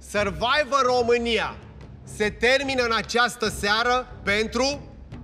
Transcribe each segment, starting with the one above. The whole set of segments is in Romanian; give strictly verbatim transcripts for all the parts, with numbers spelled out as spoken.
Survivor România se termină în această seară pentru...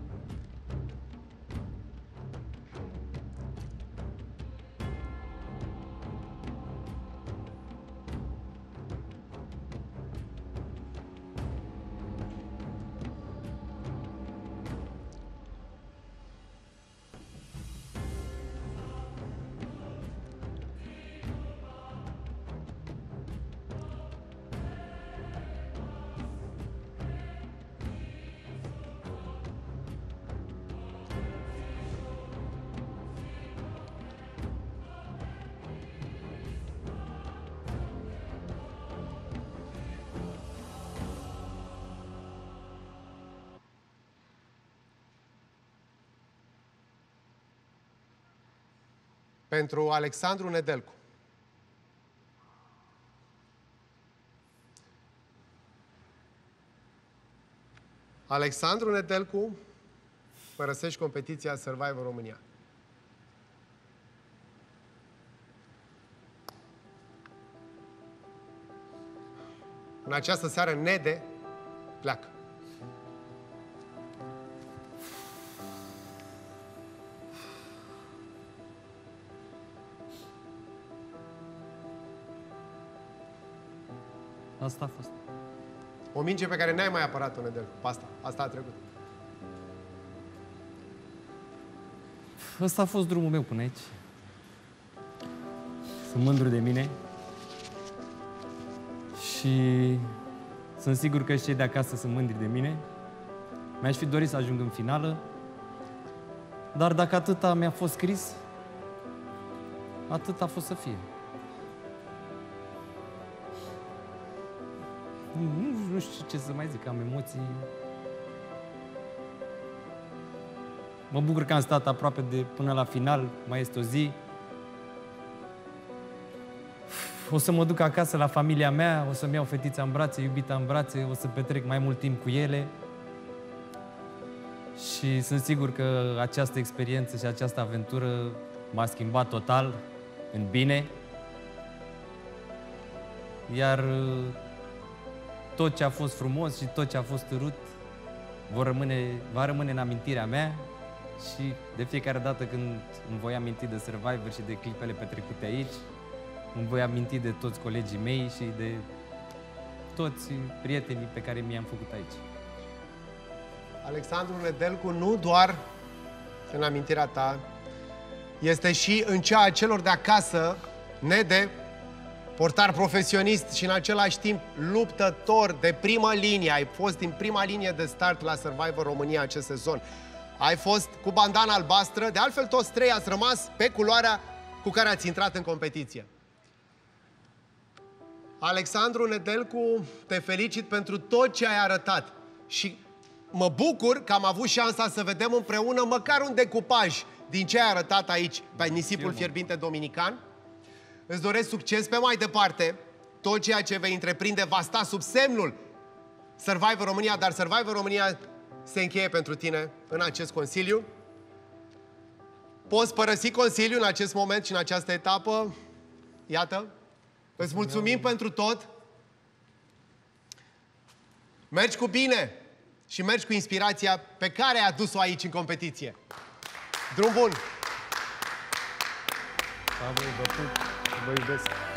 Pentru Alexandru Nedelcu. Alexandru Nedelcu, părăsești competiția Survivor România. În această seară, Nede pleacă. Asta a fost. O minge pe care n-ai mai apărat-o, Nedelcu. Asta, asta a trecut. Ăsta a fost drumul meu până aici. Sunt mândru de mine. Și sunt sigur că și cei de acasă sunt mândri de mine. Mi-aș fi dorit să ajung în finală. Dar dacă atâta mi-a fost scris, atât a fost să fie. Nu, nu știu ce să mai zic, am emoții. Mă bucur că am stat aproape de până la final, mai este o zi. O să mă duc acasă la familia mea, o să-mi iau fetița în brațe, iubita în brațe, o să petrec mai mult timp cu ele. Și sunt sigur că această experiență și această aventură m-a schimbat total în bine. Iar tot ce a fost frumos și tot ce a fost urât vor rămâne, va rămâne în amintirea mea și de fiecare dată când îmi voi aminti de Survivor și de clipele petrecute aici, îmi voi aminti de toți colegii mei și de toți prietenii pe care mi-am făcut aici. Alexandru Nedelcu, nu doar în amintirea ta, este și în cea a celor de acasă. Nede, portar profesionist și în același timp luptător de primă linie. Ai fost din prima linie de start la Survivor România acest sezon. Ai fost cu bandana albastră, de altfel toți trei ați rămas pe culoarea cu care ați intrat în competiție. Alexandru Nedelcu, te felicit pentru tot ce ai arătat și mă bucur că am avut șansa să vedem împreună măcar un decupaj din ce ai arătat aici pe nisipul fierbinte dominican. Îți doresc succes pe mai departe. Tot ceea ce vei întreprinde va sta sub semnul Survivor România, dar Survivor România se încheie pentru tine în acest consiliu. Poți părăsi consiliul în acest moment și în această etapă. Iată. Îți mulțumim pentru tot. Mergi cu bine și mergi cu inspirația pe care ai adus-o aici în competiție. Drum bun! Vă iubesc!